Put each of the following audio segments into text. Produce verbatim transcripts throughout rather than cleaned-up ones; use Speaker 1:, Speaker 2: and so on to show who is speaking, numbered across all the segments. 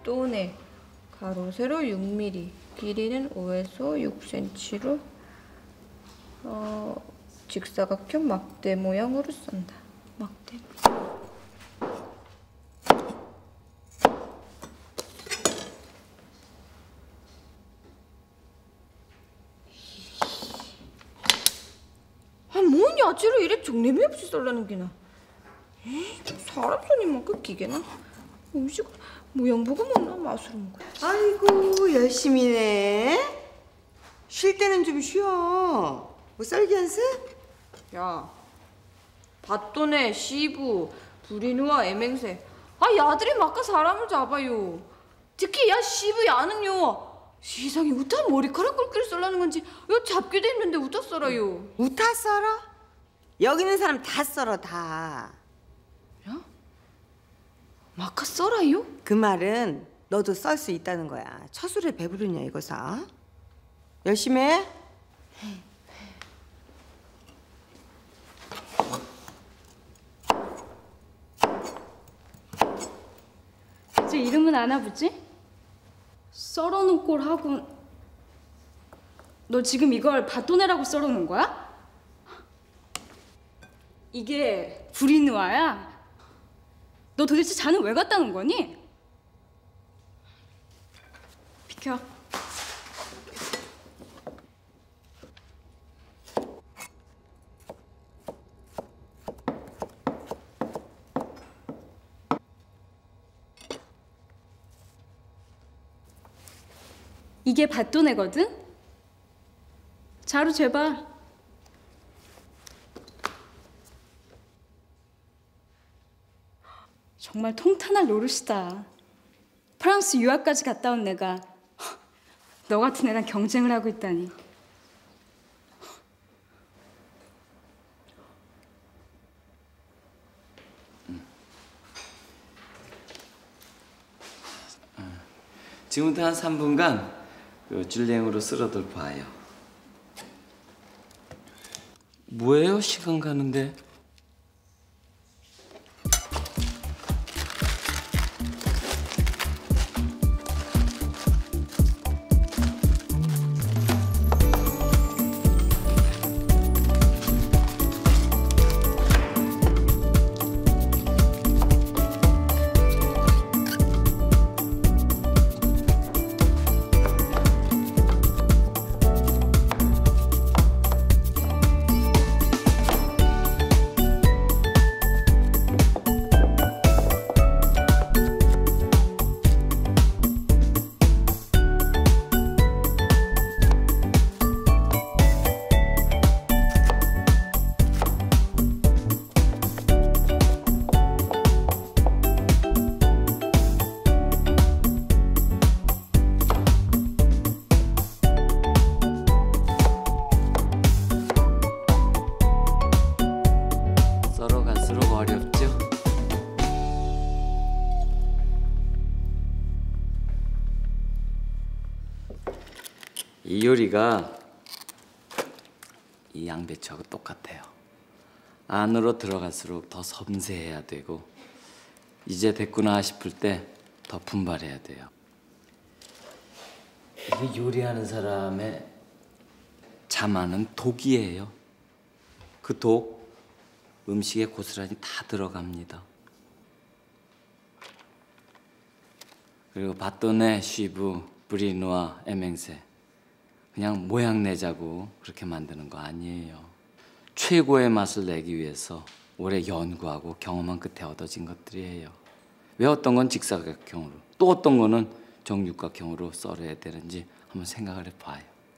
Speaker 1: 밭도네 가로 세로 육 밀리미터, 길이는 오에서 육 센티미터로 어, 직사각형 막대 모양으로 썬다. 막대. 아 뭐냐, 어찌로 이래 정내미 없이 썰라는 기나. 에이, 사람 손님만 끄기게나. 음식 모양 보고 먹나 맛으로 먹어.
Speaker 2: 아이고 열심히네. 쉴 때는 좀 쉬어. 뭐 썰기 연습?
Speaker 1: 야, 밭도네 시부 불이누와 애맹새. 아 야들이 막가 사람을 잡아요. 특히 야 시부 야는요. 세상에 우타 머리카락 굵기를 썰라는 건지 요 잡기도 힘든데 우타 썰어요.
Speaker 2: 우타 썰어? 여기 있는 사람 다 썰어 다.
Speaker 1: 야? 막가 썰어요?
Speaker 2: 그 말은 너도 썰 수 있다는 거야. 처술에 배부르냐 이거사. 열심히 해.
Speaker 3: 제 이름은 아나 보지? 썰어놓은 꼴 하고. 너 지금 이걸 밭도네라고 썰어놓은 거야? 이게 불이누아야? 너 도대체 자는 왜 갔다 놓은 거니? 비켜. 이게 밭도네거든? 자루 재봐. 정말 통탄할 노릇이다. 프랑스 유학까지 갔다 온 내가 너 같은 애랑 경쟁을 하고 있다니.
Speaker 4: 지금부터 한 삼 분간 그 줄랭으로 쓸어들 봐요. 뭐예요? 시간 가는데. 이 요리가 이 양배추하고 똑같아요. 안으로 들어갈수록 더 섬세해야 되고 이제 됐구나 싶을 때 더 분발해야 돼요. 이게 요리하는 사람의 자만은 독이에요. 그 독 음식에 고스란히 다 들어갑니다. 그리고 밭도네, 쉬부, 브리누아, 에맹세 그냥 모양 내자고 그렇게 만드는 거 아니에요. 최고의 맛을 내기 위해서 오래 연구하고 경험한 끝에 얻어진 것들이에요. 왜 어떤 건 직사각형으로 또 어떤 거는 정육각형으로 썰어야 되는지 한번 생각을 해봐요.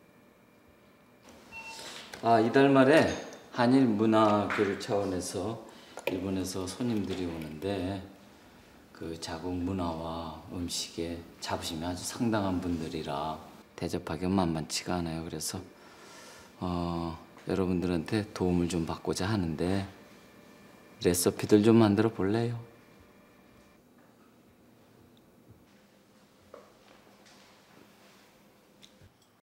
Speaker 4: 아, 이달 말에 한일 문화교류 차원에서 일본에서 손님들이 오는데 그 자국 문화와 음식에 자부심이 아주 상당한 분들이라 대접하기가 만만치가 않아요. 그래서 어, 여러분들한테 도움을 좀 받고자 하는데 레시피들 좀 만들어 볼래요?